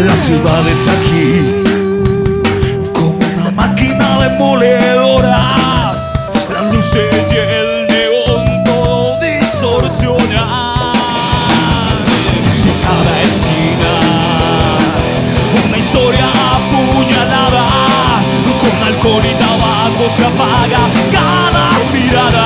La ciudad está aquí como una máquina demoledora. Las luces y el neón todo distorsiona. Y en cada esquina una historia apuñalada. Con alcohol y tabaco se apaga cada mirada.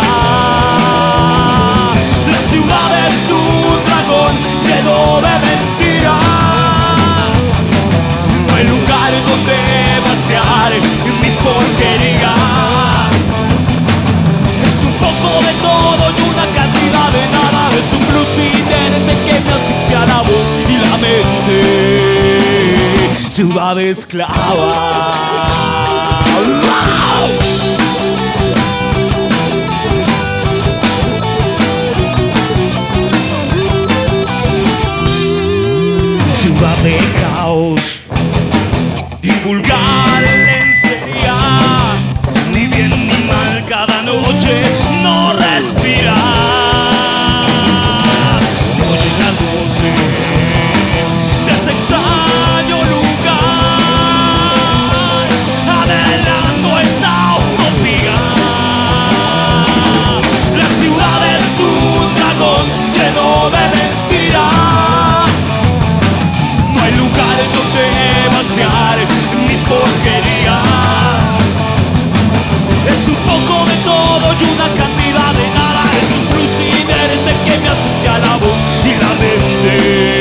La ciudad es un dragón lleno de mentiras. No hay lugar donde vaciar mis porquerías. Es un poco de todo y una cantidad de nada. Es un blues inherente que me asfixia la voz y la mente. Ciudad esclava. Ciudad de caos y vulgar lencería. Ni bien ni mal cada noche no respira. Se oyen las voces de ese extraño lugar, anhelando esa utopía. La ciudad es un dragón lleno de mentiras. No hay lugar donde vaciar mis porquerías. Es un poco de todo y una cantidad de nada. Es un blues inherente que me asfixia la voz y la mente.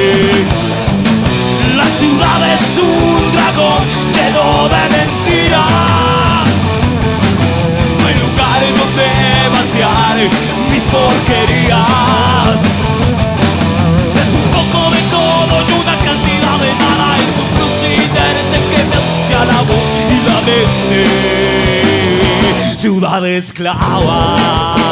La ciudad es un dragón lleno de mentiras. No hay lugar donde vaciar mis porquerías. Es un poco de todo y una cantidad de nada. Es un blues inherente que me asfixia la voz y la mente. Ciudad esclava.